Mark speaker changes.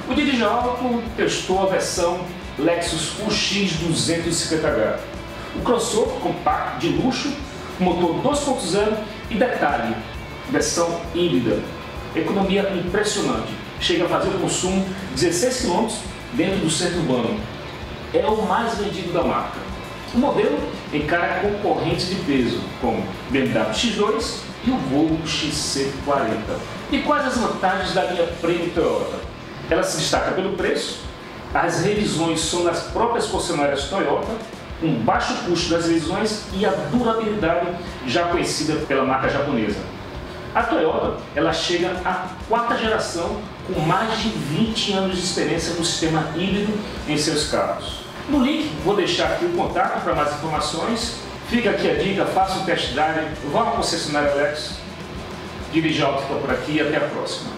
Speaker 1: O Dirige Auto testou a versão Lexus UX 250H. O crossover compacto de luxo, motor 2.0 e detalhe, versão híbrida. Economia impressionante. Chega a fazer o consumo de 16 km dentro do centro urbano. É o mais vendido da marca. O modelo encara concorrentes de peso, como BMW X2 e o Volvo XC40. E quais as vantagens da linha Premium Toyota? Ela se destaca pelo preço, as revisões são nas próprias concessionárias Toyota, um baixo custo das revisões e a durabilidade já conhecida pela marca japonesa. A Toyota ela chega à 4ª geração com mais de 20 anos de experiência no sistema híbrido em seus carros. No link vou deixar aqui o contato para mais informações. Fica aqui a dica, faça um test drive, vá à concessionária Lexus. Dirige Auto fica por aqui e até a próxima.